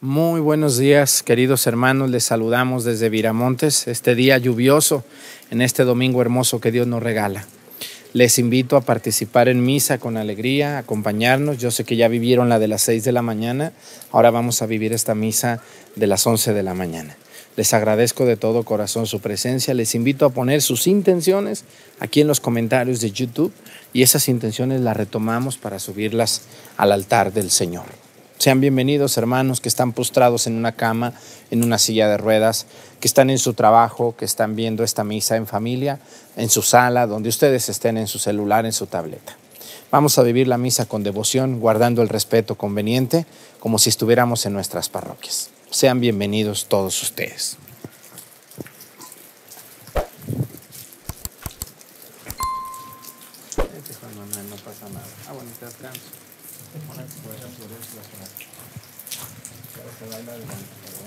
Muy buenos días, queridos hermanos, les saludamos desde Viramontes, este día lluvioso, en este domingo hermoso que Dios nos regala. Les invito a participar en misa con alegría, a acompañarnos. Yo sé que ya vivieron la de las 6 de la mañana, ahora vamos a vivir esta misa de las 11 de la mañana. Les agradezco de todo corazón su presencia, les invito a poner sus intenciones aquí en los comentarios de YouTube y esas intenciones las retomamos para subirlas al altar del Señor. Sean bienvenidos, hermanos que están postrados en una cama, en una silla de ruedas, que están en su trabajo, que están viendo esta misa en familia, en su sala, donde ustedes estén, en su celular, en su tableta. Vamos a vivir la misa con devoción, guardando el respeto conveniente, como si estuviéramos en nuestras parroquias. Sean bienvenidos todos ustedes. No pasa nada. Bonito descanso. Se baila adelante,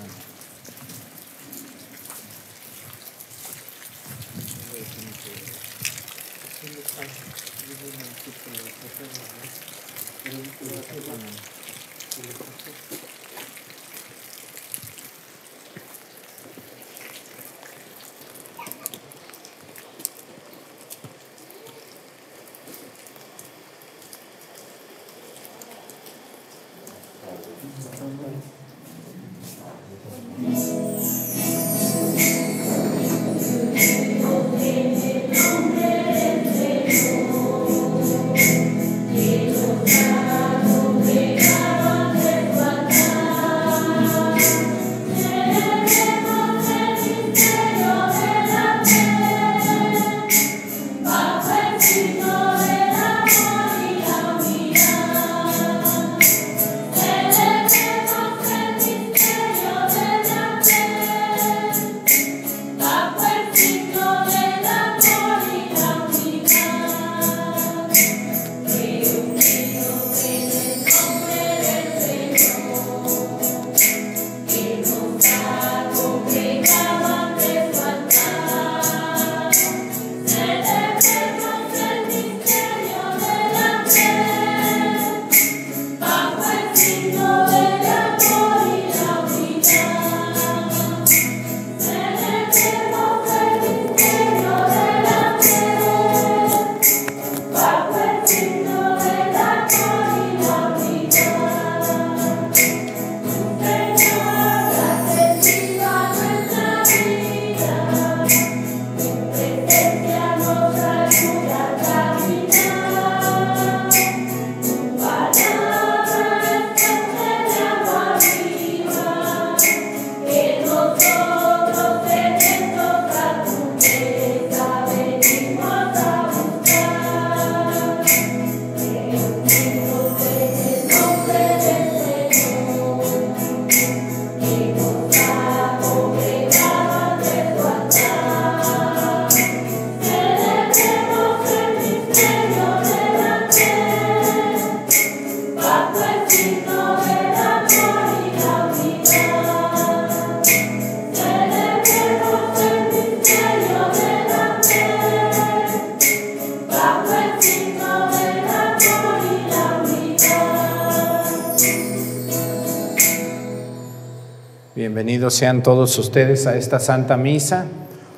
Bienvenidos sean todos ustedes a esta Santa Misa.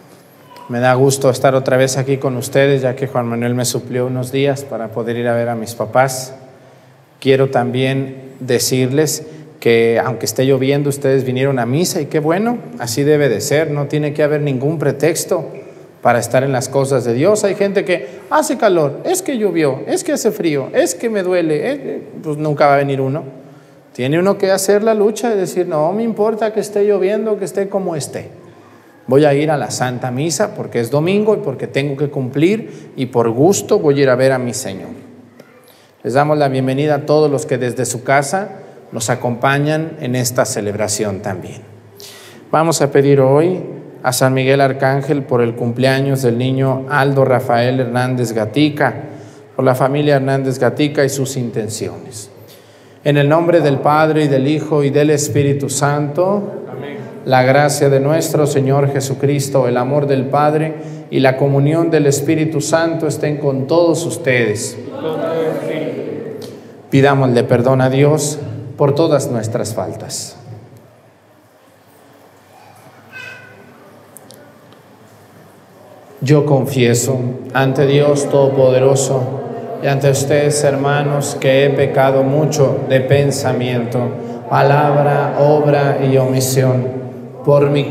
Me da gusto estar otra vez aquí con ustedes, ya que Juan Manuel me suplió unos días para poder ir a ver a mis papás. Quiero también decirles que aunque esté lloviendo, ustedes vinieron a misa y qué bueno, así debe de ser, no tiene que haber ningún pretexto para estar en las cosas de Dios. Hay gente que hace calor, es que llovió, es que hace frío, es que me duele, pues nunca va a venir uno. Tiene uno que hacer la lucha y decir, no me importa que esté lloviendo, que esté como esté. Voy a ir a la Santa Misa porque es domingo y porque tengo que cumplir y por gusto voy a ir a ver a mi Señor. Les damos la bienvenida a todos los que desde su casa nos acompañan en esta celebración también. Vamos a pedir hoy a San Miguel Arcángel por el cumpleaños del niño Aldo Rafael Hernández Gatica, por la familia Hernández Gatica y sus intenciones. En el nombre del Padre, y del Hijo, y del Espíritu Santo. Amén. La gracia de nuestro Señor Jesucristo, el amor del Padre y la comunión del Espíritu Santo estén con todos ustedes. Pidámosle perdón a Dios por todas nuestras faltas. Yo confieso ante Dios Todopoderoso y ante ustedes, hermanos, que he pecado mucho de pensamiento, palabra, obra y omisión, por mi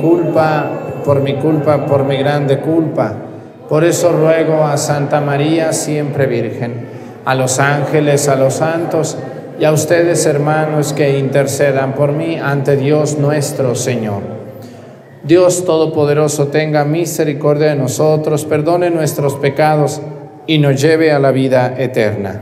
grande culpa. Por eso ruego a Santa María, siempre Virgen, a los ángeles, a los santos y a ustedes, hermanos, que intercedan por mí ante Dios nuestro Señor. Dios Todopoderoso tenga misericordia de nosotros, perdone nuestros pecados y nos lleve a la vida eterna.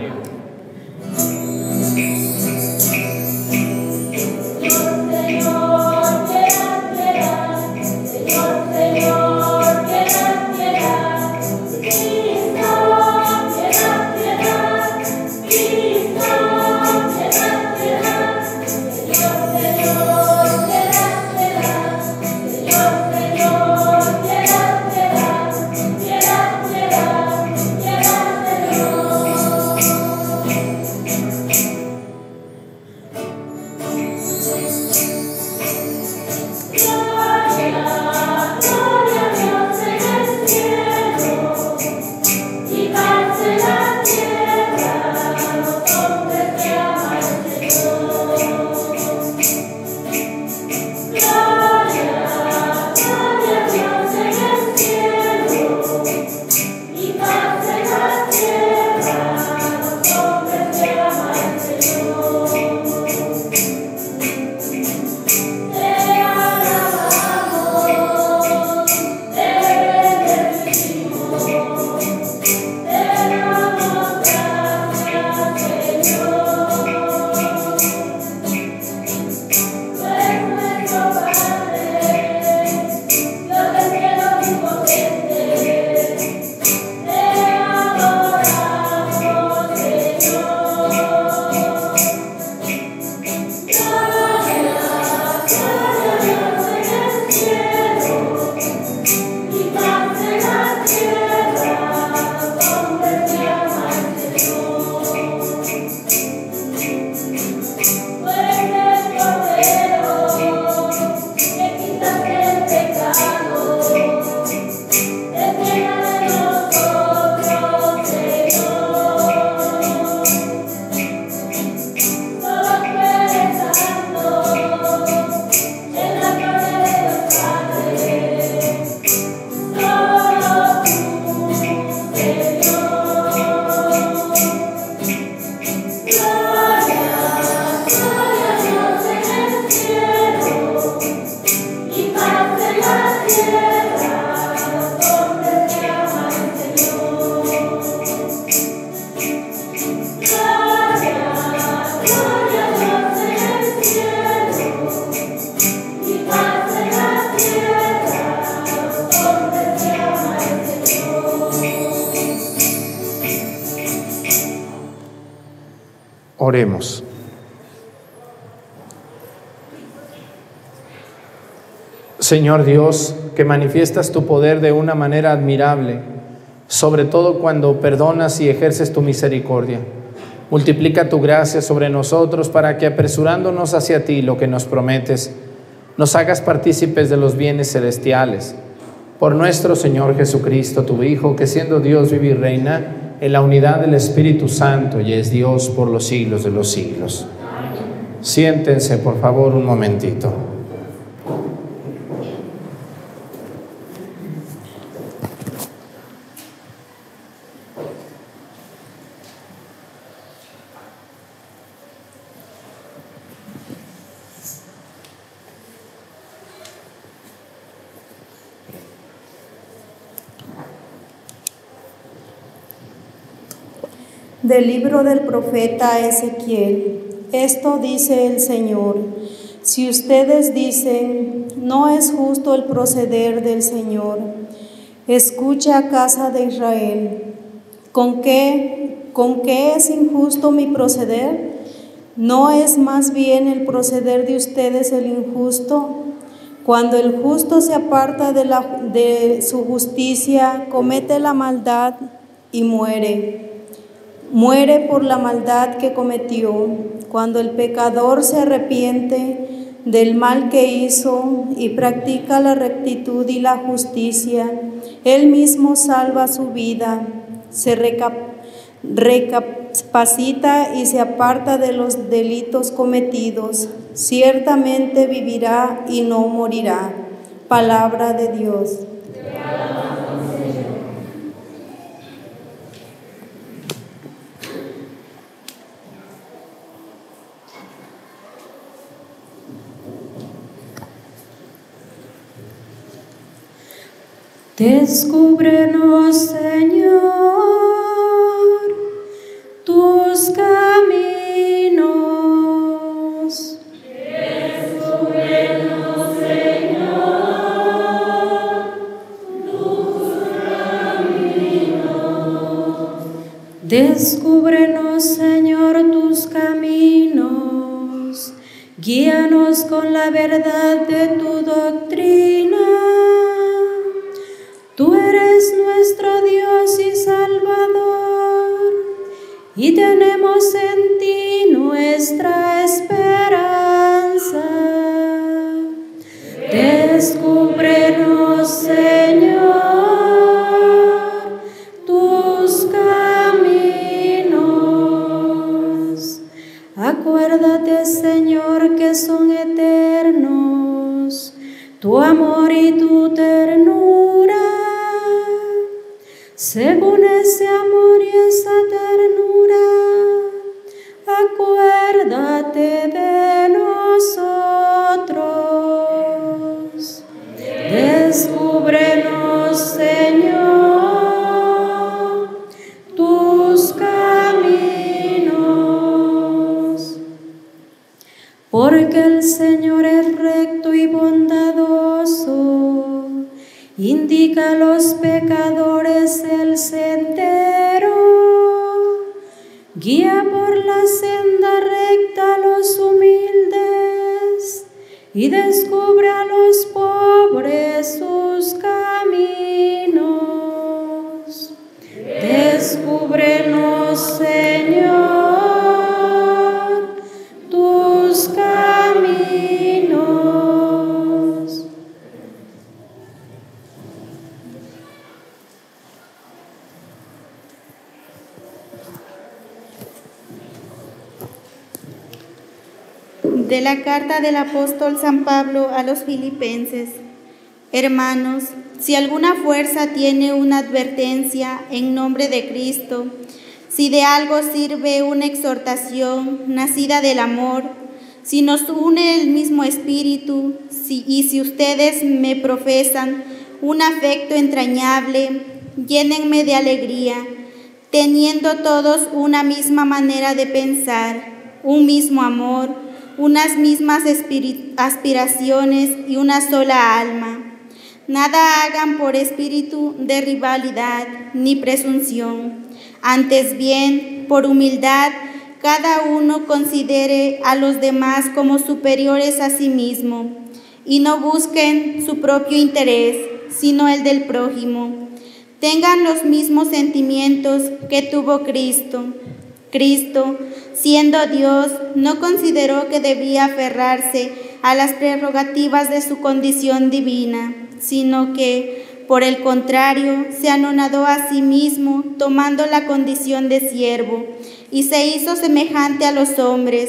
Oremos. Señor Dios, que manifiestas tu poder de una manera admirable, sobre todo cuando perdonas y ejerces tu misericordia. Multiplica tu gracia sobre nosotros para que, apresurándonos hacia ti, lo que nos prometes, nos hagas partícipes de los bienes celestiales. Por nuestro Señor Jesucristo, tu Hijo, que siendo Dios vive y reina en la unidad del Espíritu Santo y es Dios por los siglos de los siglos. Siéntense, por favor, un momentito. Del libro del profeta Ezequiel. Esto dice el Señor: si ustedes dicen, no es justo el proceder del Señor, escucha, casa de Israel, ¿con qué es injusto mi proceder? ¿No es más bien el proceder de ustedes el injusto? Cuando el justo se aparta de su justicia, comete la maldad y muere. Muere por la maldad que cometió. Cuando el pecador se arrepiente, del mal que hizo y practica la rectitud y la justicia, él mismo salva su vida, se recapacita y se aparta de los delitos cometidos. Ciertamente vivirá y no morirá. Palabra de Dios. Descúbrenos, Señor, tus caminos. Descúbrenos, Señor, tus caminos. Descúbrenos, Señor, tus caminos. Guíanos con la verdad de tu doctrina. Tú eres nuestro Dios y Salvador, y tenemos en ti nuestra esperanza. Descúbrenos, Señor, tus caminos. Acuérdate, Señor, que son eternos tu amor y tu ternura. Según ese amor y esa ternura, acuérdate de nosotros. Descúbrenos, Señor, tus caminos. Porque el Señor es recto y bondadoso, indica a los pecadores el sendero, guía por la senda recta a los humildes y descubre a los pobres sus caminos. Descúbrenos, Señor, tus caminos. De la carta del apóstol San Pablo a los Filipenses. Hermanos, si alguna fuerza tiene una advertencia en nombre de Cristo, si de algo sirve una exhortación nacida del amor, si nos une el mismo espíritu, y si ustedes me profesan un afecto entrañable, llénenme de alegría, teniendo todos una misma manera de pensar, un mismo amor, unas mismas aspiraciones y una sola alma. Nada hagan por espíritu de rivalidad ni presunción. Antes bien, por humildad, cada uno considere a los demás como superiores a sí mismo, y no busquen su propio interés, sino el del prójimo. Tengan los mismos sentimientos que tuvo Cristo. Cristo, siendo Dios, no consideró que debía aferrarse a las prerrogativas de su condición divina, sino que, por el contrario, se anonadó a sí mismo, tomando la condición de siervo, y se hizo semejante a los hombres.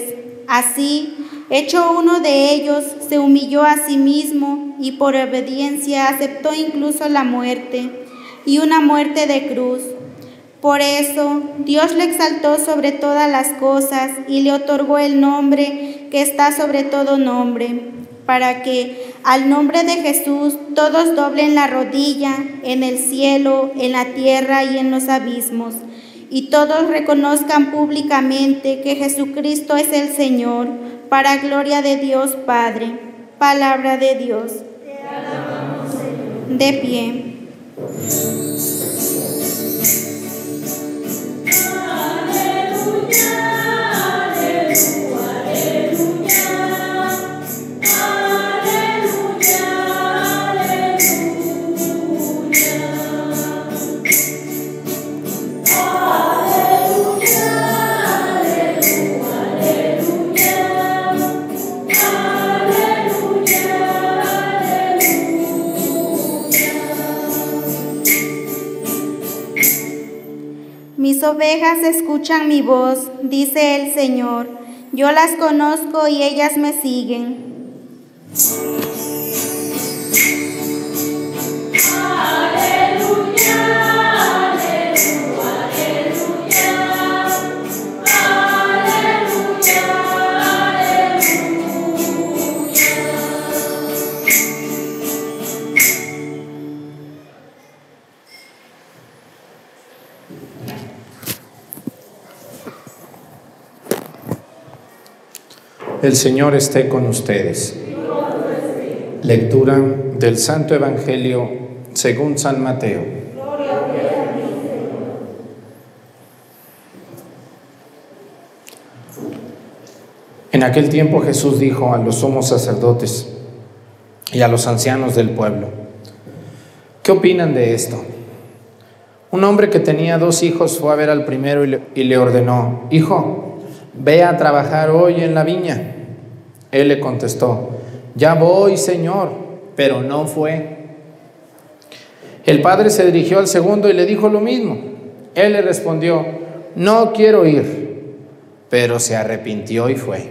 Así, hecho uno de ellos, se humilló a sí mismo, y por obediencia aceptó incluso la muerte, y una muerte de cruz. Por eso, Dios le exaltó sobre todas las cosas y le otorgó el nombre que está sobre todo nombre, para que al nombre de Jesús todos doblen la rodilla en el cielo, en la tierra y en los abismos, y todos reconozcan públicamente que Jesucristo es el Señor, para gloria de Dios Padre. Palabra de Dios. Te alabamos, Señor. De pie. Aleluya. ovejas escuchan mi voz, dice el Señor. Yo las conozco y ellas me siguen. El Señor esté con ustedes. Lectura del Santo Evangelio según San Mateo. En aquel tiempo Jesús dijo a los sumos sacerdotes y a los ancianos del pueblo: ¿qué opinan de esto? Un hombre que tenía 2 hijos fue a ver al primero y le ordenó: hijo, ve a trabajar hoy en la viña. Él le contestó: ya voy, Señor, pero no fue. El padre se dirigió al segundo y le dijo lo mismo. Él le respondió: no quiero ir, pero se arrepintió y fue.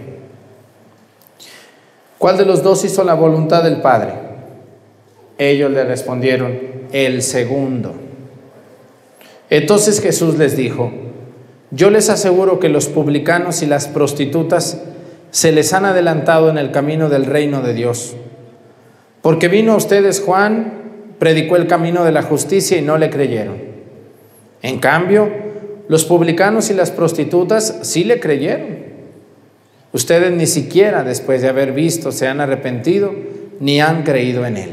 ¿Cuál de los 2 hizo la voluntad del Padre? Ellos le respondieron: el segundo. Entonces Jesús les dijo: yo les aseguro que los publicanos y las prostitutas se les han adelantado en el camino del reino de Dios. Porque vino a ustedes Juan, predicó el camino de la justicia y no le creyeron. En cambio, los publicanos y las prostitutas sí le creyeron. Ustedes ni siquiera después de haber visto se han arrepentido ni han creído en él.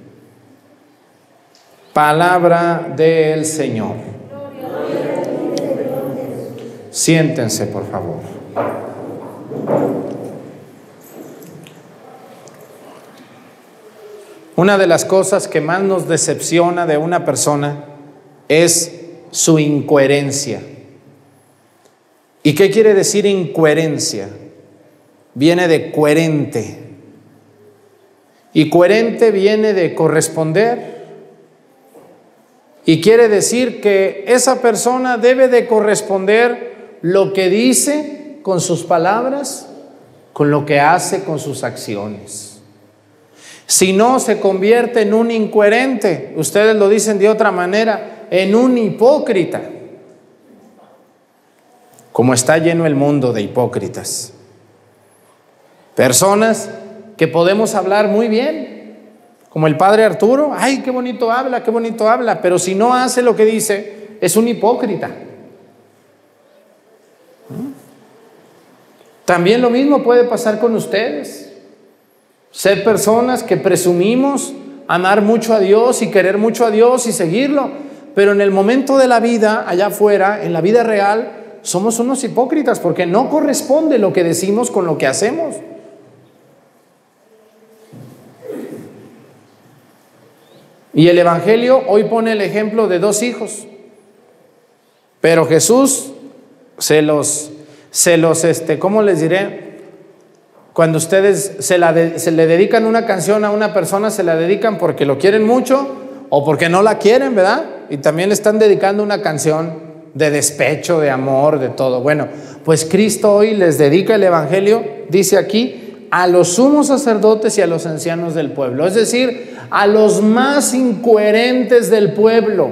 Palabra del Señor. Siéntense, por favor. Una de las cosas que más nos decepciona de una persona es su incoherencia. ¿Y qué quiere decir incoherencia? Viene de coherente. Y coherente viene de corresponder. Y quiere decir que esa persona debe de corresponder lo que dice con sus palabras, con lo que hace con sus acciones. Si no, se convierte en un incoherente. Ustedes lo dicen de otra manera, en un hipócrita. Como está lleno el mundo de hipócritas. Personas que podemos hablar muy bien, como el padre Arturo. Ay, qué bonito habla, pero si no hace lo que dice, es un hipócrita. También lo mismo puede pasar con ustedes. Ser personas que presumimos amar mucho a Dios y querer mucho a Dios y seguirlo, pero en el momento de la vida, allá afuera, en la vida real, somos unos hipócritas porque no corresponde lo que decimos con lo que hacemos. Y el Evangelio hoy pone el ejemplo de 2 hijos, pero Jesús se los ¿cómo les diré? Cuando ustedes se le dedican una canción a una persona, se la dedican porque lo quieren mucho o porque no la quieren, ¿verdad? Y también le están dedicando una canción de despecho, de amor, de todo. Bueno, pues Cristo hoy les dedica el Evangelio, dice aquí, a los sumos sacerdotes y a los ancianos del pueblo. Es decir, a los más incoherentes del pueblo,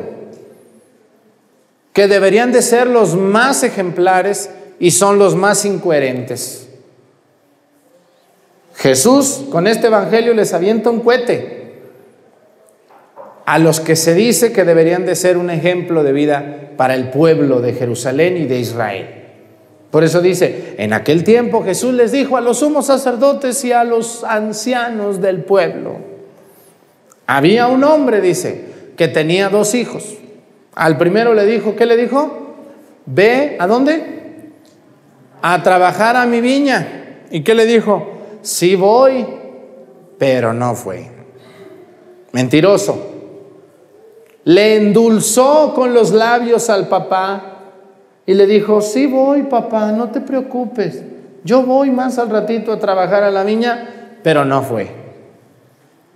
que deberían de ser los más ejemplares y son los más incoherentes. Jesús con este evangelio les avienta un cohete a los que se dice que deberían de ser un ejemplo de vida para el pueblo de Jerusalén y de Israel. Por eso dice, en aquel tiempo Jesús les dijo a los sumos sacerdotes y a los ancianos del pueblo. Había un hombre, dice, que tenía 2 hijos. Al primero le dijo, ¿qué le dijo? Ve, ¿a dónde? A trabajar a mi viña. ¿Y qué le dijo? Sí voy, pero no fue. Mentiroso. Le endulzó con los labios al papá y le dijo, sí voy, papá, no te preocupes. Yo voy más al ratito a trabajar a la viña, pero no fue.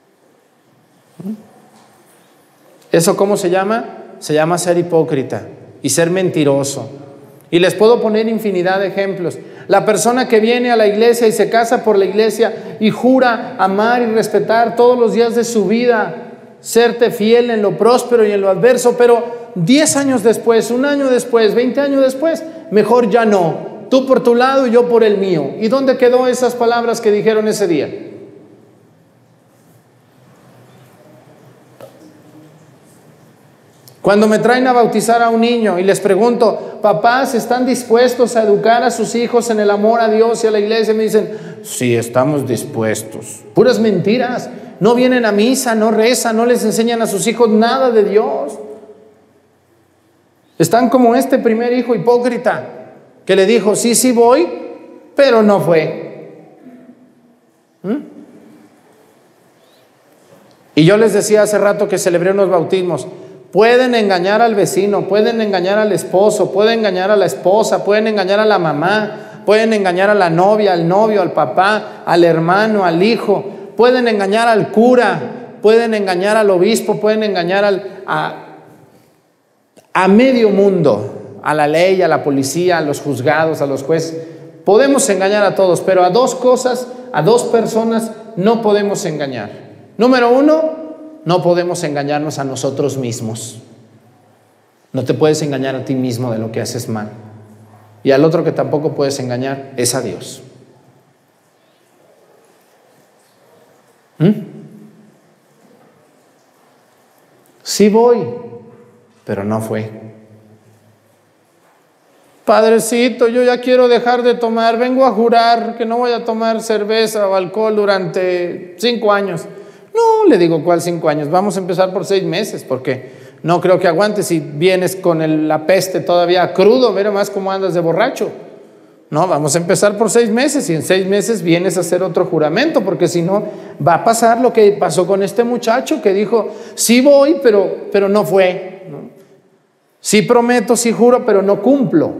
¿Eso cómo se llama? Se llama ser hipócrita. y ser mentiroso. Y les puedo poner infinidad de ejemplos. La persona que viene a la iglesia y se casa por la iglesia y jura amar y respetar todos los días de su vida, serte fiel en lo próspero y en lo adverso, pero 10 años después, 1 año después, 20 años después, mejor ya no. Tú por tu lado y yo por el mío. ¿Y dónde quedó esas palabras que dijeron ese día? Cuando me traen a bautizar a un niño y les pregunto, papás, ¿están dispuestos a educar a sus hijos en el amor a Dios y a la iglesia? Me dicen, sí, estamos dispuestos. Puras mentiras. No vienen a misa, no rezan, no les enseñan a sus hijos nada de Dios. Están como este primer hijo hipócrita que le dijo, sí, sí voy, pero no fue. Y yo les decía hace rato que celebré unos bautismos. Pueden engañar al vecino, pueden engañar al esposo, pueden engañar a la esposa, pueden engañar a la mamá, pueden engañar a la novia, al novio, al papá, al hermano, al hijo, pueden engañar al cura, pueden engañar al obispo, pueden engañar a medio mundo, a la ley, a la policía, a los juzgados, a los jueces. Podemos engañar a todos, pero a 2 cosas, a 2 personas no podemos engañar. Número 1, no podemos engañarnos a nosotros mismos. No te puedes engañar a ti mismo de lo que haces mal. Y al otro que tampoco puedes engañar es a Dios. Sí voy, pero no fue. Padrecito, yo ya quiero dejar de tomar, vengo a jurar que no voy a tomar cerveza o alcohol durante 5 años. No, le digo, ¿cuál 5 años? Vamos a empezar por 6 meses, porque no creo que aguantes si vienes con la peste todavía crudo, mira más cómo andas de borracho. No, vamos a empezar por 6 meses y en 6 meses vienes a hacer otro juramento, porque si no va a pasar lo que pasó con este muchacho que dijo, sí voy, pero no fue, ¿no? Sí prometo, sí juro, pero no cumplo.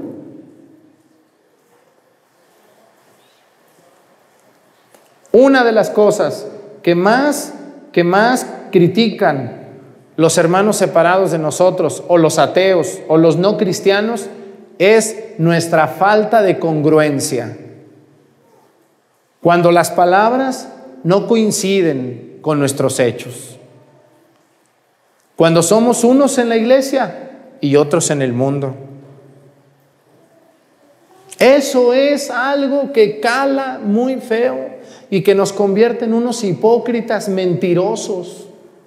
Una de las cosas que más critican los hermanos separados de nosotros, o los ateos, o los no cristianos, es nuestra falta de congruencia. Cuando las palabras no coinciden con nuestros hechos. Cuando somos unos en la iglesia y otros en el mundo. Eso es algo que cala muy feo y que nos convierte en unos hipócritas mentirosos.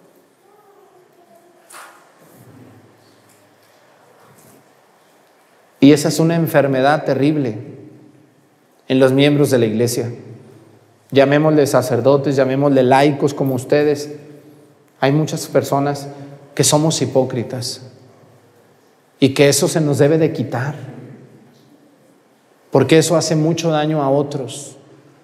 Y esa es una enfermedad terrible en los miembros de la iglesia. Llamémosle sacerdotes, llamémosle laicos como ustedes. Hay muchas personas que somos hipócritas y que eso se nos debe de quitar, porque eso hace mucho daño a otros.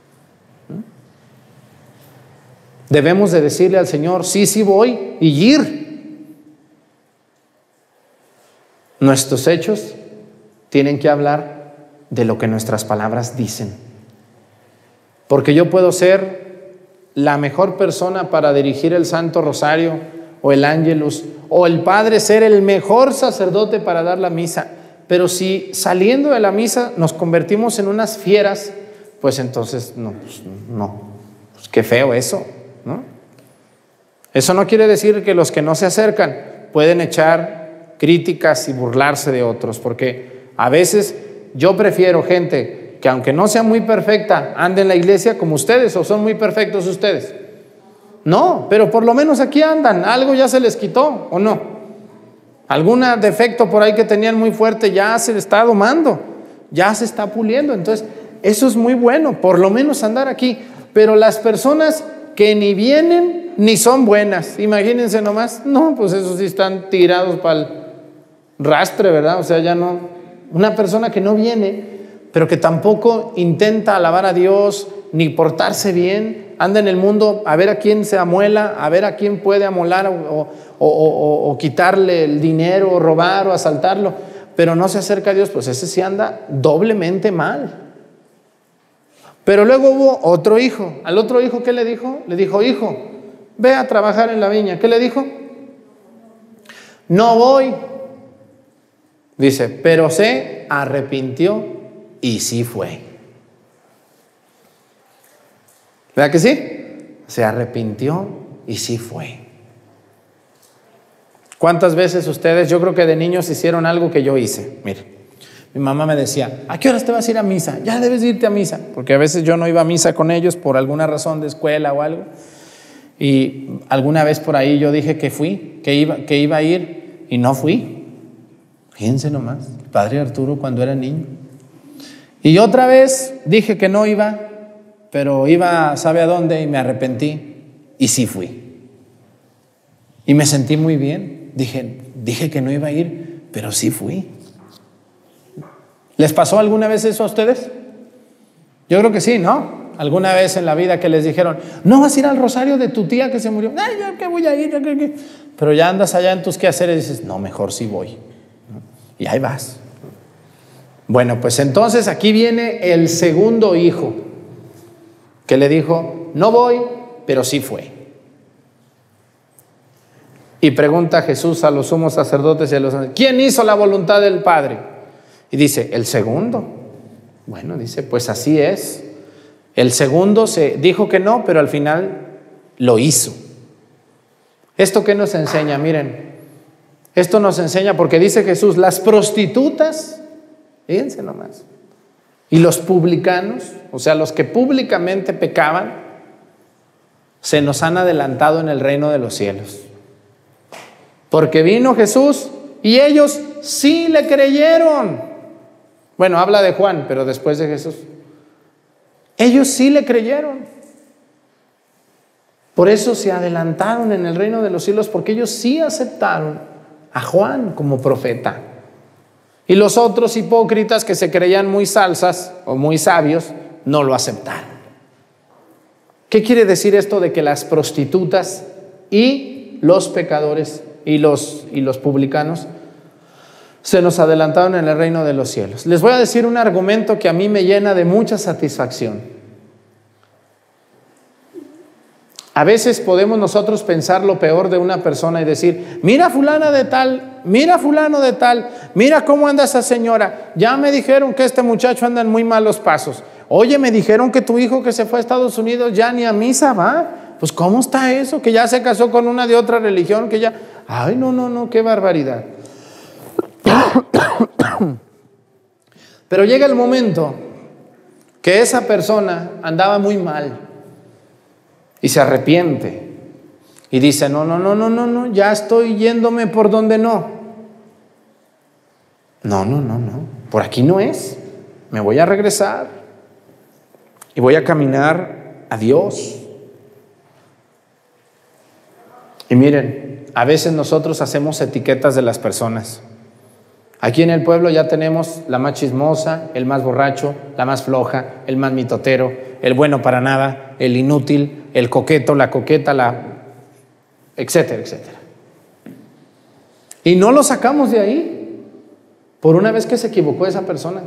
Debemos de decirle al Señor, sí, sí voy, y ir. Nuestros hechos tienen que hablar de lo que nuestras palabras dicen. Porque yo puedo ser la mejor persona para dirigir el Santo Rosario o el Ángelus, o el Padre ser el mejor sacerdote para dar la misa, pero si saliendo de la misa nos convertimos en unas fieras, pues entonces no, pues qué feo eso, ¿no? Eso no quiere decir que los que no se acercan pueden echar críticas y burlarse de otros, porque a veces yo prefiero gente que aunque no sea muy perfecta ande en la iglesia como ustedes, o son muy perfectos ustedes. No, pero por lo menos aquí andan, algo ya se les quitó, ¿o no? Algún defecto por ahí que tenían muy fuerte ya se le está domando, ya se está puliendo. Entonces eso es muy bueno, por lo menos andar aquí. Pero las personas que ni vienen ni son buenas, imagínense nomás, no, pues esos sí están tirados para el rastre, ¿verdad? O sea, ya no, una persona que no viene, pero que tampoco intenta alabar a Dios ni portarse bien, anda en el mundo a ver a quién se amuela, a ver a quién puede amolar o quitarle el dinero, o robar o asaltarlo, pero no se acerca a Dios, pues ese sí anda doblemente mal. Pero luego hubo otro hijo. Al otro hijo, ¿qué le dijo? Le dijo, hijo, ve a trabajar en la viña. ¿Qué le dijo? No voy, Dice, pero se arrepintió y sí fue. ¿Verdad que sí? Se arrepintió y sí fue. ¿Cuántas veces ustedes, yo creo que de niños hicieron algo que yo hice? Mire, mi mamá me decía, ¿a qué horas te vas a ir a misa? Ya debes irte a misa. Porque a veces yo no iba a misa con ellos por alguna razón de escuela o algo. Y alguna vez por ahí yo dije que fui, que iba a ir y no fui. Fíjense nomás, el padre Arturo cuando era niño. Y otra vez dije que no iba, pero iba, ¿sabe a dónde? Y me arrepentí y sí fui. Y me sentí muy bien. Dije que no iba a ir, pero sí fui. ¿Les pasó alguna vez eso a ustedes? Yo creo que sí, ¿no? Alguna vez en la vida que les dijeron, no vas a ir al rosario de tu tía que se murió. Ay, ¿qué voy a ir? Pero ya andas allá en tus quehaceres y dices, no, mejor sí voy. Y ahí vas. Bueno, pues entonces aquí viene el segundo hijo que le dijo, no voy, pero sí fue. Y pregunta Jesús a los sumos sacerdotes y a los ancianos, ¿quién hizo la voluntad del Padre? Y dice, el segundo. Bueno, dice, pues así es. El segundo se dijo que no, pero al final lo hizo. ¿Esto qué nos enseña? Miren, esto nos enseña porque dice Jesús, las prostitutas, fíjense nomás, y los publicanos, o sea, los que públicamente pecaban, se nos han adelantado en el reino de los cielos. Porque vino Jesús y ellos sí le creyeron. Bueno, habla de Juan, pero después de Jesús. Ellos sí le creyeron. Por eso se adelantaron en el reino de los cielos, porque ellos sí aceptaron a Juan como profeta. Y los otros hipócritas que se creían muy salsas o muy sabios, no lo aceptaron. ¿Qué quiere decir esto de que las prostitutas y los pecadores y los publicanos se nos adelantaron en el reino de los cielos? Les voy a decir un argumento que a mí me llena de mucha satisfacción. A veces podemos nosotros pensar lo peor de una persona y decir, mira fulana de tal, mira fulano de tal, mira cómo anda esa señora, ya me dijeron que este muchacho anda en muy malos pasos. Oye, me dijeron que tu hijo que se fue a Estados Unidos ya ni a misa va. Pues ¿cómo está eso? Que ya se casó con una de otra religión, que ya... Ay, no, qué barbaridad. Pero llega el momento que esa persona andaba muy mal y se arrepiente y dice, no, ya estoy yéndome por donde no. No, por aquí no es. Me voy a regresar y voy a caminar a Dios. Y miren, a veces nosotros hacemos etiquetas de las personas. Aquí en el pueblo ya tenemos la más chismosa, el más borracho, la más floja, el más mitotero, el bueno para nada, el inútil, el coqueto, la coqueta, etcétera, etcétera. Y no lo sacamos de ahí por una vez que se equivocó esa persona.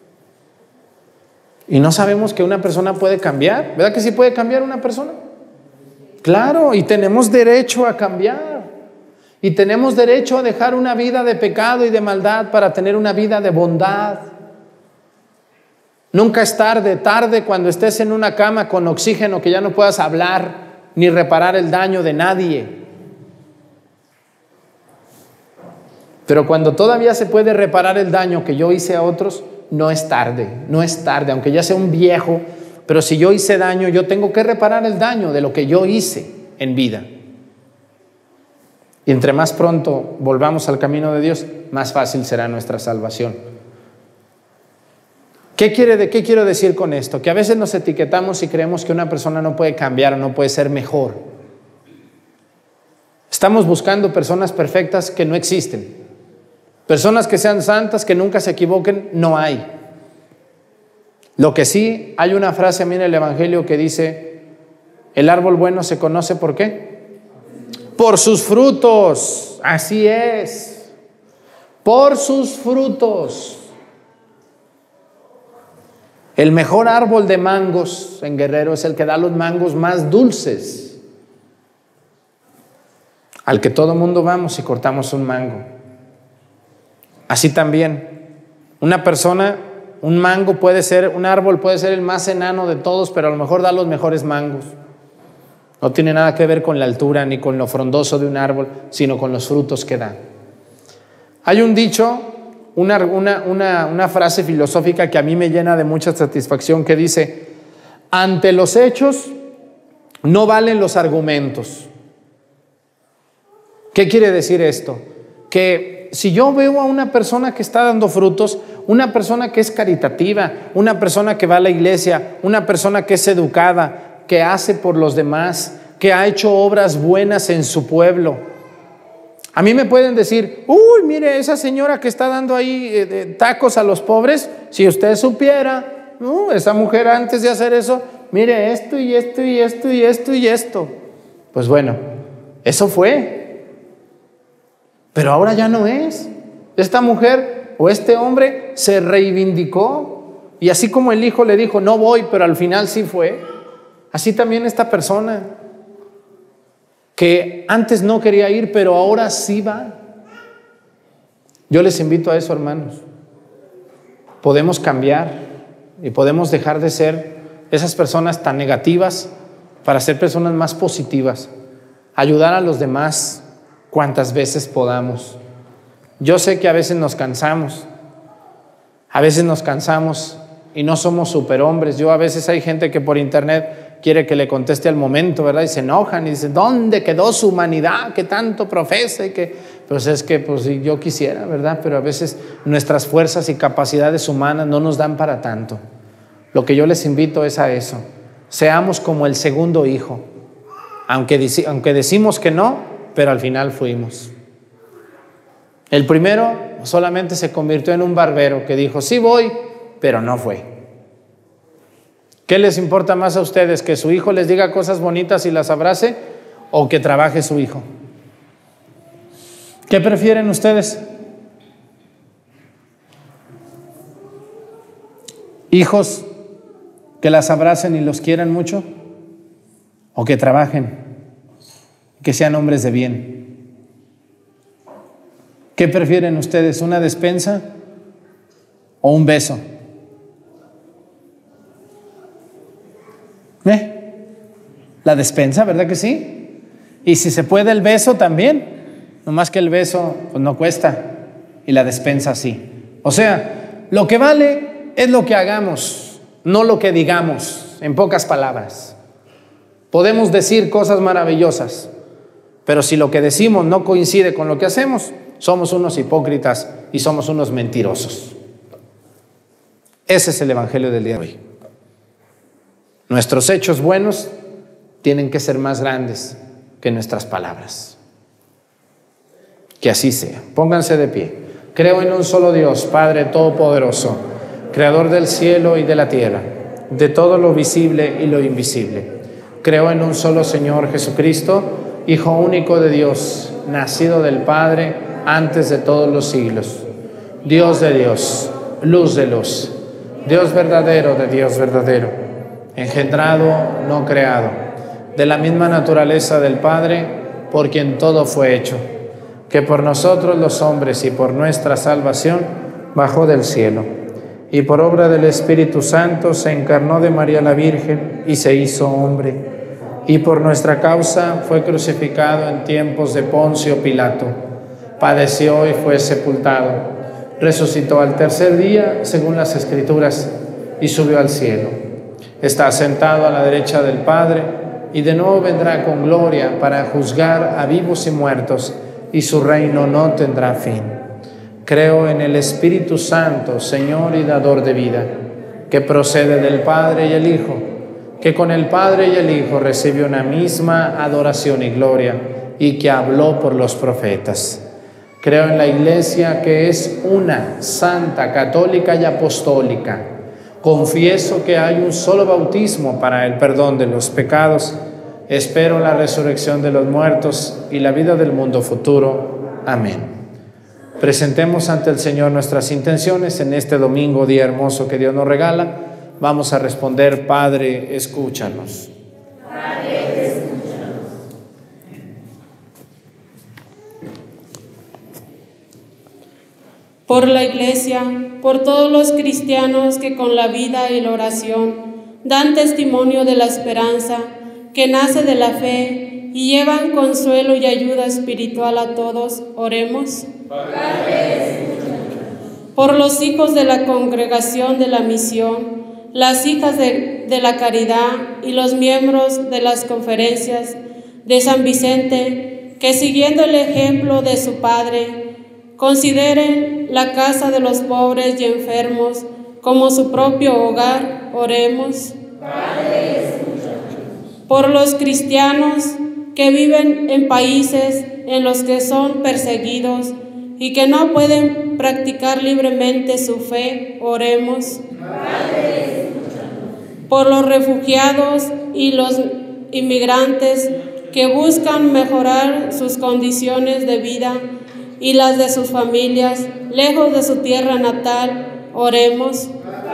Y no sabemos que una persona puede cambiar. ¿Verdad que sí puede cambiar una persona? Claro, y tenemos derecho a cambiar. Y tenemos derecho a dejar una vida de pecado y de maldad para tener una vida de bondad. Nunca es tarde cuando estés en una cama con oxígeno que ya no puedas hablar ni reparar el daño de nadie. Pero cuando todavía se puede reparar el daño que yo hice a otros, no es tarde, aunque ya sea un viejo, pero si yo hice daño, yo tengo que reparar el daño de lo que yo hice en vida. Y entre más pronto volvamos al camino de Dios, más fácil será nuestra salvación. ¿Qué quiero decir con esto? Que a veces nos etiquetamos y creemos que una persona no puede cambiar o no puede ser mejor. Estamos buscando personas perfectas que no existen. Personas que sean santas, que nunca se equivoquen, no hay. Lo que sí, hay una frase a mí en el Evangelio que dice, el árbol bueno se conoce ¿por qué? Por sus frutos. Así es. Por sus frutos. El mejor árbol de mangos en Guerrero es el que da los mangos más dulces. Al que todo mundo vamos y cortamos un mango. Así también, una persona, un mango puede ser, un árbol puede ser el más enano de todos, pero a lo mejor da los mejores mangos. No tiene nada que ver con la altura ni con lo frondoso de un árbol, sino con los frutos que da. Hay un dicho, una frase filosófica que a mí me llena de mucha satisfacción, que dice: ante los hechos no valen los argumentos. ¿Qué quiere decir esto? Que si yo veo a una persona que está dando frutos, una persona que es caritativa, una persona que va a la iglesia, una persona que es educada, que hace por los demás, que ha hecho obras buenas en su pueblo, a mí me pueden decir: uy, mire, esa señora que está dando ahí tacos a los pobres, si usted supiera, esa mujer antes de hacer eso, mire esto y esto y esto y esto y esto. Pues bueno, eso fue, pero ahora ya no es. Esta mujer o este hombre se reivindicó, y así como el hijo le dijo: no voy, pero al final sí fue, así también esta persona que antes no quería ir, pero ahora sí va. Yo les invito a eso, hermanos. Podemos cambiar y podemos dejar de ser esas personas tan negativas para ser personas más positivas, ayudar a los demás cuantas veces podamos. Yo sé que a veces nos cansamos y no somos superhombres. Yo a veces hay gente que por internet quiere que le conteste al momento, ¿verdad? Y se enojan y dicen: ¿dónde quedó su humanidad que tanto profesa? Y que, pues es que pues yo quisiera, ¿verdad? Pero a veces nuestras fuerzas y capacidades humanas no nos dan para tanto. Lo que yo les invito es a eso. Seamos como el segundo hijo, aunque decimos que no, pero al final fuimos. El primero solamente se convirtió en un barbero que dijo: sí voy, pero no fue. ¿Qué les importa más a ustedes? ¿Que su hijo les diga cosas bonitas y las abrace, o que trabaje su hijo? ¿Qué prefieren ustedes? ¿Hijos que las abracen y los quieran mucho, o que trabajen, que sean hombres de bien? ¿Qué prefieren ustedes? ¿Una despensa o un beso? La despensa, ¿verdad que sí? Y si se puede el beso también, nomás que el beso pues no cuesta y la despensa sí. O sea, lo que vale es lo que hagamos, no lo que digamos. En pocas palabras, podemos decir cosas maravillosas, pero si lo que decimos no coincide con lo que hacemos, somos unos hipócritas y somos unos mentirosos. Ese es el evangelio del día de hoy. Nuestros hechos buenos tienen que ser más grandes que nuestras palabras. Que así sea. Pónganse de pie. Creo en un solo Dios, Padre Todopoderoso, Creador del cielo y de la tierra, de todo lo visible y lo invisible. Creo en un solo Señor Jesucristo, Hijo único de Dios, nacido del Padre antes de todos los siglos. Dios de Dios, luz de luz, Dios verdadero de Dios verdadero, engendrado, no creado, de la misma naturaleza del Padre, por quien todo fue hecho, que por nosotros los hombres y por nuestra salvación bajó del cielo, y por obra del Espíritu Santo se encarnó de María la Virgen y se hizo hombre, y por nuestra causa fue crucificado en tiempos de Poncio Pilato, padeció y fue sepultado, resucitó al tercer día según las Escrituras y subió al cielo. Está sentado a la derecha del Padre y de nuevo vendrá con gloria para juzgar a vivos y muertos, y su reino no tendrá fin. Creo en el Espíritu Santo, Señor y dador de vida, que procede del Padre y el Hijo, que con el Padre y el Hijo recibe una misma adoración y gloria, y que habló por los profetas. Creo en la Iglesia, que es una, santa, católica y apostólica. Confieso que hay un solo bautismo para el perdón de los pecados. Espero la resurrección de los muertos y la vida del mundo futuro. Amén. Presentemos ante el Señor nuestras intenciones en este domingo, día hermoso que Dios nos regala. Vamos a responder: Padre, escúchanos. Padre, escúchanos. por la Iglesia, por todos los cristianos que con la vida y la oración dan testimonio de la esperanza que nace de la fe y llevan consuelo y ayuda espiritual a todos. Oremos. Por los hijos de la Congregación de la Misión, las hijas de la Caridad y los miembros de las conferencias de San Vicente, que siguiendo el ejemplo de su padre, consideren la casa de los pobres y enfermos como su propio hogar. Oremos. Por los cristianos que viven en países en los que son perseguidos y que no pueden practicar libremente su fe. Oremos. Por los refugiados y los inmigrantes que buscan mejorar sus condiciones de vida y las de sus familias, lejos de su tierra natal. Oremos.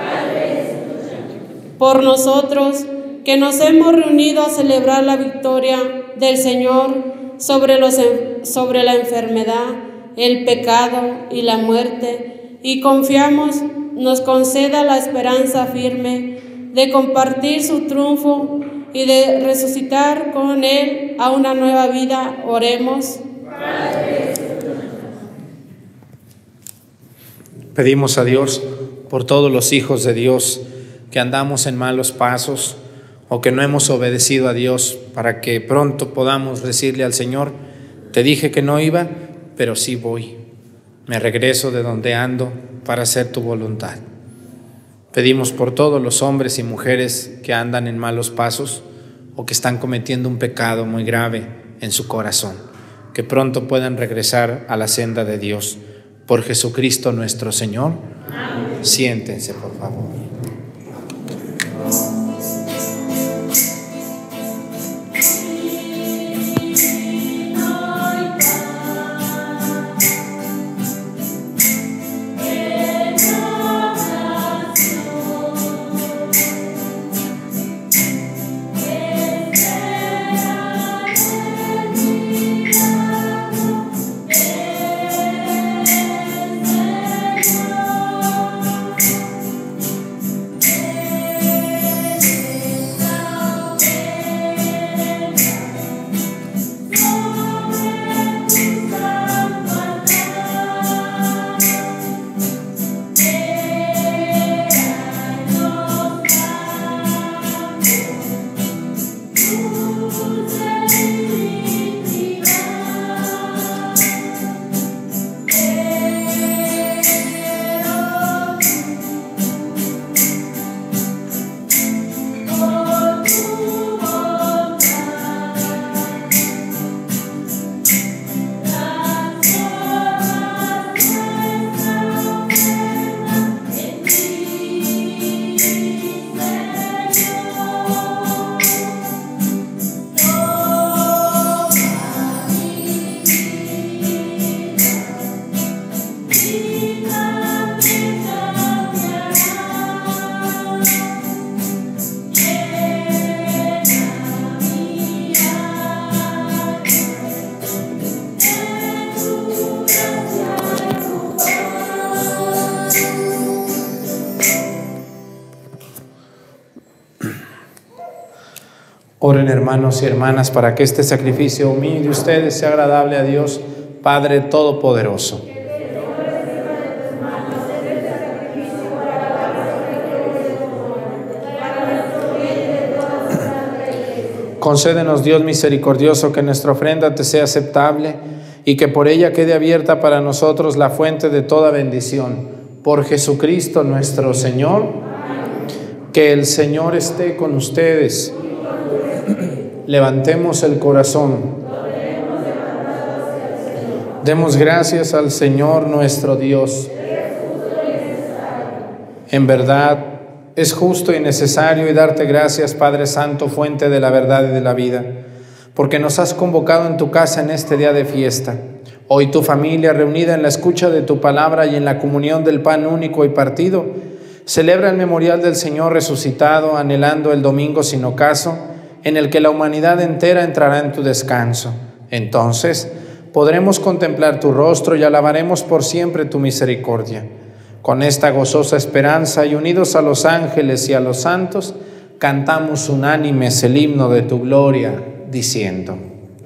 Por nosotros, que nos hemos reunido a celebrar la victoria del Señor sobre la enfermedad, el pecado y la muerte, y confiamos nos conceda la esperanza firme de compartir su triunfo y de resucitar con Él a una nueva vida. Oremos. Pedimos a Dios por todos los hijos de Dios que andamos en malos pasos o que no hemos obedecido a Dios, para que pronto podamos decirle al Señor: te dije que no iba, pero sí voy. Me regreso de donde ando para hacer tu voluntad. Pedimos por todos los hombres y mujeres que andan en malos pasos o que están cometiendo un pecado muy grave en su corazón, que pronto puedan regresar a la senda de Dios. Por Jesucristo nuestro Señor. Amén. Siéntense, por favor. Oren, hermanos y hermanas, para que este sacrificio humilde de ustedes sea agradable a Dios, Padre Todopoderoso. Concédenos, Dios misericordioso, que nuestra ofrenda te sea aceptable y que por ella quede abierta para nosotros la fuente de toda bendición. Por Jesucristo nuestro Señor. Amén. Que el Señor esté con ustedes. Levantemos el corazón. Demos gracias al Señor nuestro Dios. En verdad, es justo y necesario y darte gracias, Padre Santo, fuente de la verdad y de la vida, porque nos has convocado en tu casa en este día de fiesta. Hoy tu familia, reunida en la escucha de tu palabra y en la comunión del pan único y partido, celebra el memorial del Señor resucitado, anhelando el domingo sin ocaso, en el que la humanidad entera entrará en tu descanso. Entonces, podremos contemplar tu rostro y alabaremos por siempre tu misericordia. Con esta gozosa esperanza y unidos a los ángeles y a los santos, cantamos unánimes el himno de tu gloria, diciendo: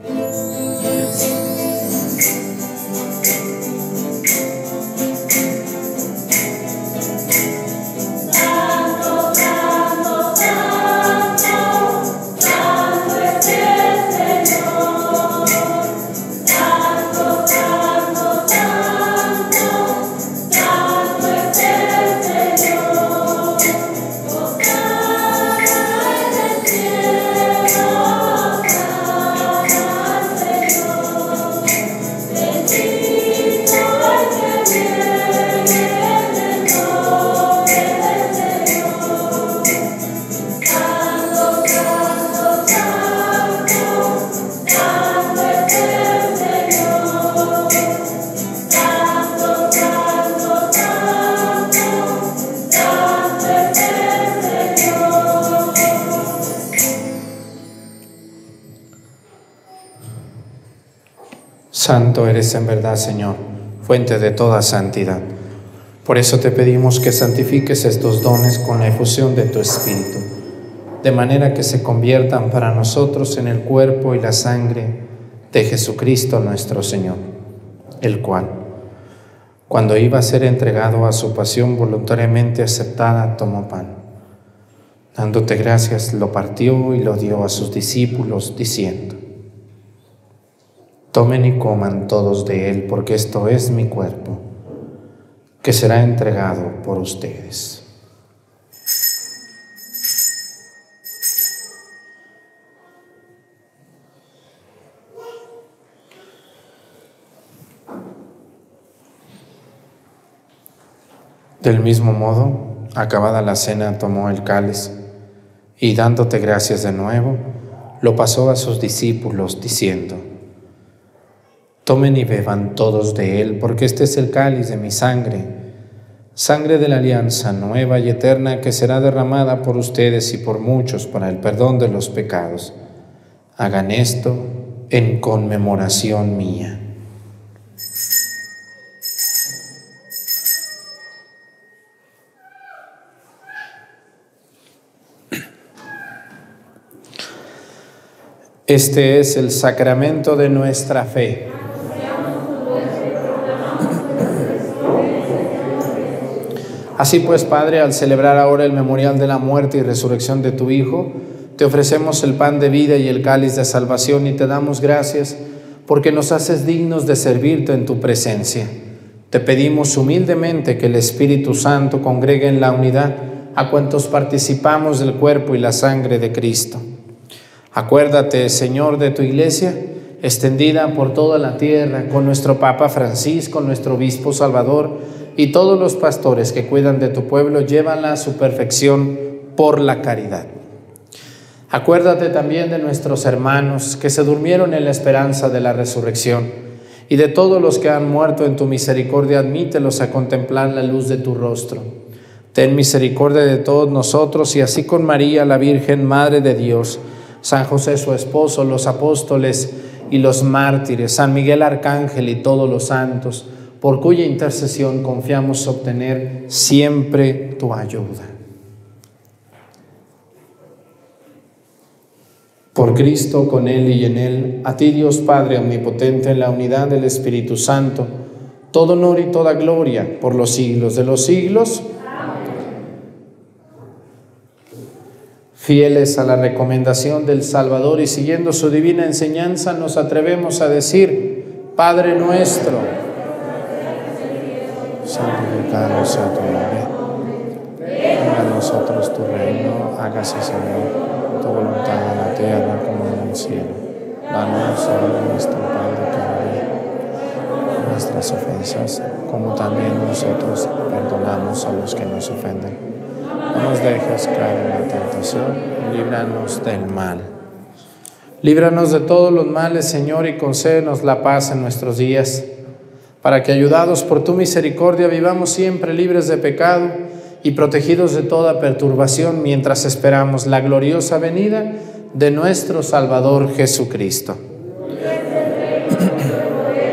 Santo eres en verdad, Señor, fuente de toda santidad. Por eso te pedimos que santifiques estos dones con la efusión de tu Espíritu, de manera que se conviertan para nosotros en el cuerpo y la sangre de Jesucristo nuestro Señor, el cual, cuando iba a ser entregado a su pasión voluntariamente aceptada, tomó pan. Dándote gracias, lo partió y lo dio a sus discípulos, diciendo: tomen y coman todos de él, porque esto es mi cuerpo, que será entregado por ustedes. Del mismo modo, acabada la cena, tomó el cáliz y, dándote gracias de nuevo, lo pasó a sus discípulos, diciendo: tomen y beban todos de él, porque este es el cáliz de mi sangre, sangre de la alianza nueva y eterna, que será derramada por ustedes y por muchos para el perdón de los pecados. Hagan esto en conmemoración mía. Este es el sacramento de nuestra fe. Así pues, Padre, al celebrar ahora el memorial de la muerte y resurrección de tu Hijo, te ofrecemos el pan de vida y el cáliz de salvación y te damos gracias porque nos haces dignos de servirte en tu presencia. Te pedimos humildemente que el Espíritu Santo congregue en la unidad a cuantos participamos del cuerpo y la sangre de Cristo. Acuérdate, Señor, de tu Iglesia, extendida por toda la tierra, con nuestro Papa Francisco, nuestro Obispo Salvador, y todos los pastores que cuidan de tu pueblo, llévala a su perfección por la caridad. Acuérdate también de nuestros hermanos que se durmieron en la esperanza de la resurrección, y de todos los que han muerto en tu misericordia, admítelos a contemplar la luz de tu rostro. Ten misericordia de todos nosotros, y así con María, la Virgen Madre de Dios, San José su esposo, los apóstoles y los mártires, San Miguel Arcángel y todos los santos, por cuya intercesión confiamos obtener siempre tu ayuda. Por Cristo, con Él y en Él, a ti Dios Padre omnipotente, en la unidad del Espíritu Santo, todo honor y toda gloria por los siglos de los siglos. Fieles a la recomendación del Salvador y siguiendo su divina enseñanza, nos atrevemos a decir: Padre nuestro, santificado sea tu nombre, venga a nosotros tu reino, hágase, Señor, tu voluntad en la tierra como en el cielo. Danos hoy nuestro pan de cada día, nuestras ofensas, como también nosotros perdonamos a los que nos ofenden. No nos dejes caer en la tentación, líbranos del mal. Líbranos de todos los males, Señor, y concédenos la paz en nuestros días, para que, ayudados por tu misericordia, vivamos siempre libres de pecado y protegidos de toda perturbación, mientras esperamos la gloriosa venida de nuestro Salvador Jesucristo.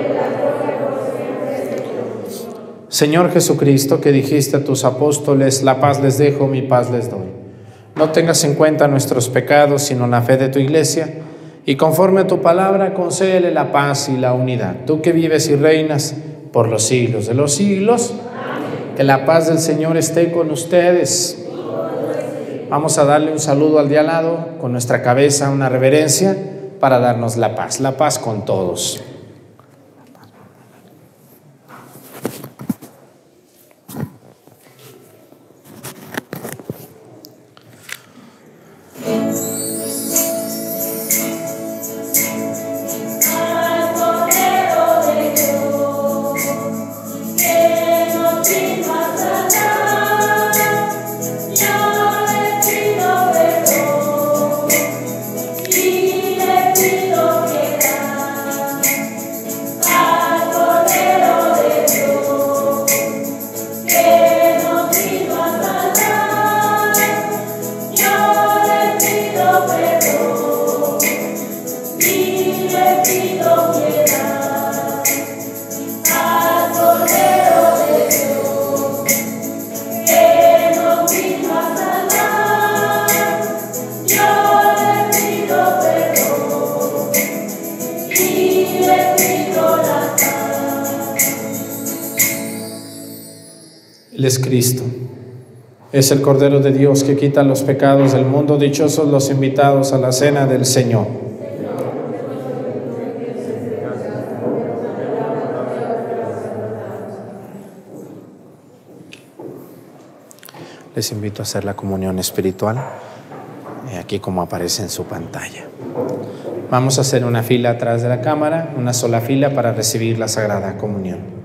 Señor Jesucristo, que dijiste a tus apóstoles, la paz les dejo, mi paz les doy. No tengas en cuenta nuestros pecados, sino la fe de tu iglesia, y conforme a tu palabra, concédele la paz y la unidad. Tú que vives y reinas por los siglos de los siglos, amén. Que la paz del Señor esté con ustedes. Vamos a darle un saludo al de al lado, con nuestra cabeza, una reverencia, para darnos la paz con todos. Él es Cristo, es el Cordero de Dios que quita los pecados del mundo. Dichosos los invitados a la cena del Señor. Les invito a hacer la comunión espiritual, aquí como aparece en su pantalla. Vamos a hacer una fila atrás de la cámara, una sola fila para recibir la Sagrada Comunión.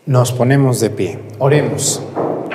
Nos ponemos de pie. Oremos.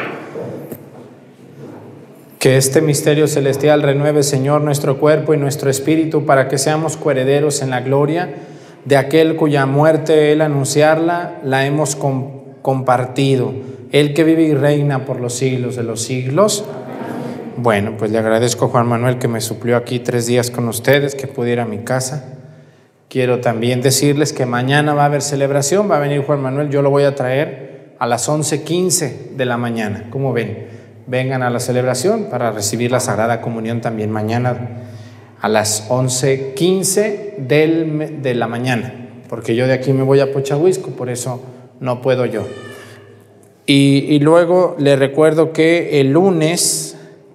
Que este misterio celestial renueve, Señor, nuestro cuerpo y nuestro espíritu para que seamos coherederos en la gloria de aquel cuya muerte, Él anunciarla, la hemos compartido. Él que vive y reina por los siglos de los siglos. Bueno, pues le agradezco a Juan Manuel que me suplió aquí 3 días con ustedes, que pude ir a mi casa. Quiero también decirles que mañana va a haber celebración, va a venir Juan Manuel, yo lo voy a traer a las 11:15 de la mañana. ¿Cómo ven? Vengan a la celebración para recibir la Sagrada Comunión también mañana a las 11:15 de la mañana, porque yo de aquí me voy a Pochahuisco, por eso no puedo yo. Y luego les recuerdo que el lunes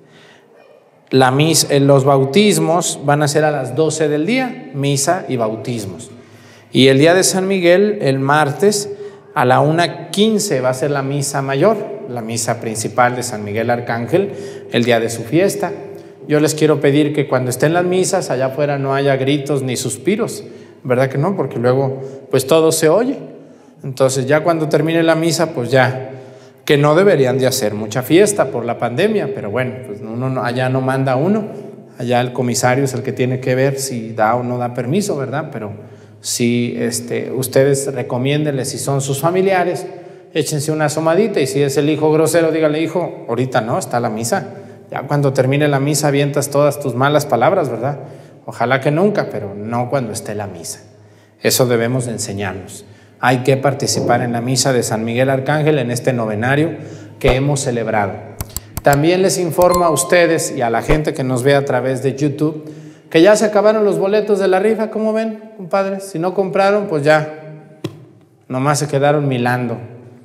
los bautismos van a ser a las 12 del día, misa y bautismos. Y el día de San Miguel, el martes, a la 1:15 va a ser la misa mayor, la misa principal de San Miguel Arcángel, el día de su fiesta. Yo les quiero pedir que cuando estén las misas, allá afuera no haya gritos ni suspiros, ¿verdad que no? Porque luego pues todo se oye. Entonces ya cuando termine la misa, pues ya, que no deberían de hacer mucha fiesta por la pandemia, pero bueno, pues allá no manda uno, allá el comisario es el que tiene que ver si da o no da permiso, ¿verdad? Pero si ustedes recomiéndenle, si son sus familiares, échense una asomadita, y si es el hijo grosero, dígale: hijo, ahorita no, está la misa. Ya cuando termine la misa avientas todas tus malas palabras, ¿verdad? Ojalá que nunca, pero no cuando esté la misa. Eso debemos de enseñarnos. Hay que participar en la misa de San Miguel Arcángel en este novenario que hemos celebrado. También les informo a ustedes y a la gente que nos ve a través de YouTube que ya se acabaron los boletos de la rifa. ¿Cómo ven, compadres? Si no compraron, pues ya, nomás se quedaron milando.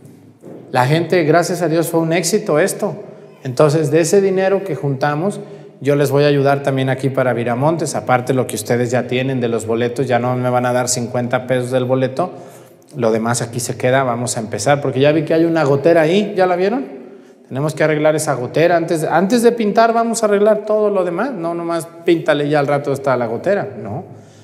La gente, gracias a Dios, fue un éxito esto. Entonces, de ese dinero que juntamos, yo les voy a ayudar también aquí para Viramontes. Aparte lo que ustedes ya tienen de los boletos, ya no me van a dar 50 pesos del boleto. Lo demás aquí se queda. Vamos a empezar, porque ya vi que hay una gotera ahí. ¿Ya la vieron? Tenemos que arreglar esa gotera. Antes de pintar vamos a arreglar todo lo demás. No nomás píntale y ya al rato está la gotera. No.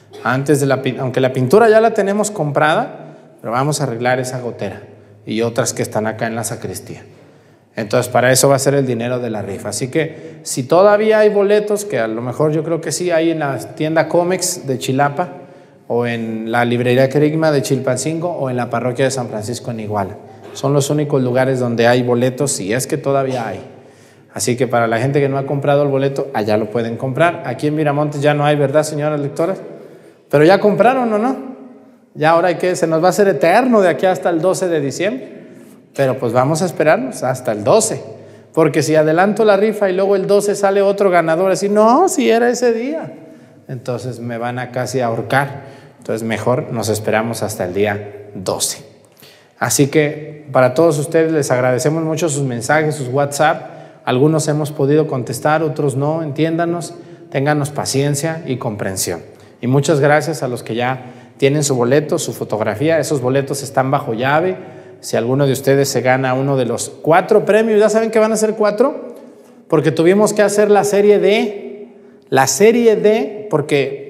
Aunque la pintura ya la tenemos comprada, pero vamos a arreglar esa gotera y otras que están acá en la sacristía. Entonces para eso va a ser el dinero de la rifa. Así que si todavía hay boletos, que a lo mejor yo creo que sí hay en la tienda Comex de Chilapa, o en la librería Querigma de Chilpancingo, o en la parroquia de San Francisco en Iguala. Son los únicos lugares donde hay boletos, si es que todavía hay. Así que para la gente que no ha comprado el boleto, allá lo pueden comprar. Aquí en Miramontes ya no hay, ¿verdad, señoras lectoras? Pero ya compraron, ¿o no? Ya ahora se nos va a hacer eterno de aquí hasta el 12 de diciembre. Pero pues vamos a esperarnos hasta el 12. Porque si adelanto la rifa y luego el 12 sale otro ganador, así, no, si era ese día, entonces me van a casi ahorcar. Entonces mejor nos esperamos hasta el día 12. Así que para todos ustedes les agradecemos mucho sus mensajes, sus WhatsApp. Algunos hemos podido contestar, otros no. Entiéndanos, ténganos paciencia y comprensión. Y muchas gracias a los que ya tienen su boleto, su fotografía. Esos boletos están bajo llave. Si alguno de ustedes se gana uno de los 4 premios, ¿ya saben que van a ser 4? Porque tuvimos que hacer la serie D. La serie D, porque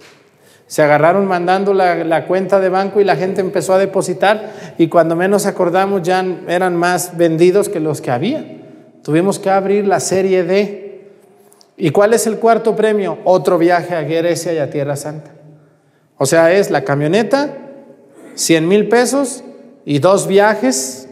se agarraron mandando la cuenta de banco y la gente empezó a depositar, y cuando menos acordamos ya eran más vendidos que los que había. Tuvimos que abrir la serie D. ¿Y cuál es el 4 premio? Otro viaje a Grecia y a Tierra Santa. O sea, es la camioneta, 100,000 pesos y 2 viajes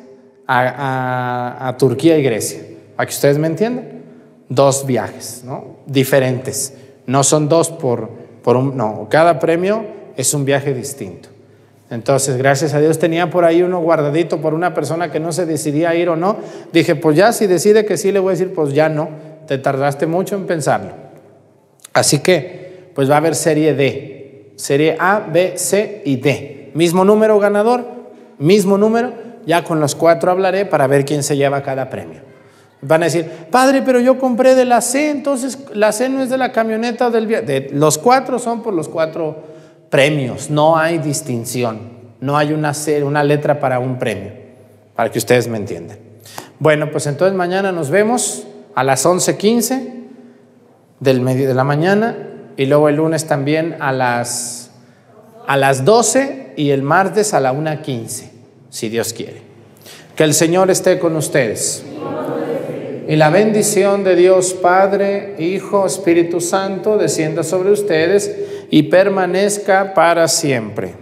a Turquía y Grecia. Para que ustedes me entiendan, 2 viajes, ¿no? Diferentes. No son 2 no, cada premio es un viaje distinto. Entonces, gracias a Dios tenía por ahí uno guardadito por una persona que no se decidía ir o no. Dije, pues ya, si decide que sí, le voy a decir, pues ya no, te tardaste mucho en pensarlo. Así que, pues va a haber serie D, serie A, B, C y D. Mismo número ganador, mismo número, ya con los 4 hablaré para ver quién se lleva cada premio. Van a decir, padre, pero yo compré de la C, entonces la C no es de la camioneta o del viaje. Los 4 son por los 4 premios, no hay distinción, no hay una letra para un premio, para que ustedes me entiendan. Bueno, pues entonces mañana nos vemos a las 11:15 de la mañana, y luego el lunes también a las 12 y el martes a la 1:15, si Dios quiere. Que el Señor esté con ustedes. Y la bendición de Dios Padre, Hijo, Espíritu Santo descienda sobre ustedes y permanezca para siempre.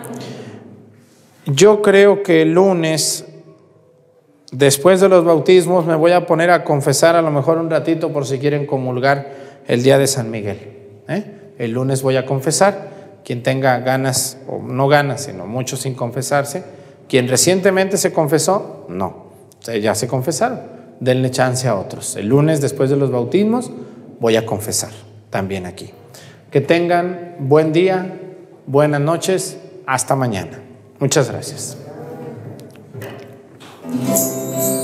Yo creo que el lunes, después de los bautismos, me voy a poner a confesar a lo mejor un ratito por si quieren comulgar el día de San Miguel. El lunes voy a confesar. Quien tenga ganas, o no ganas, sino mucho sin confesarse. Quien recientemente se confesó, no. Ya se confesaron. Denle chance a otros. El lunes, después de los bautismos, voy a confesar también aquí. Que tengan buen día, buenas noches, hasta mañana. Muchas gracias.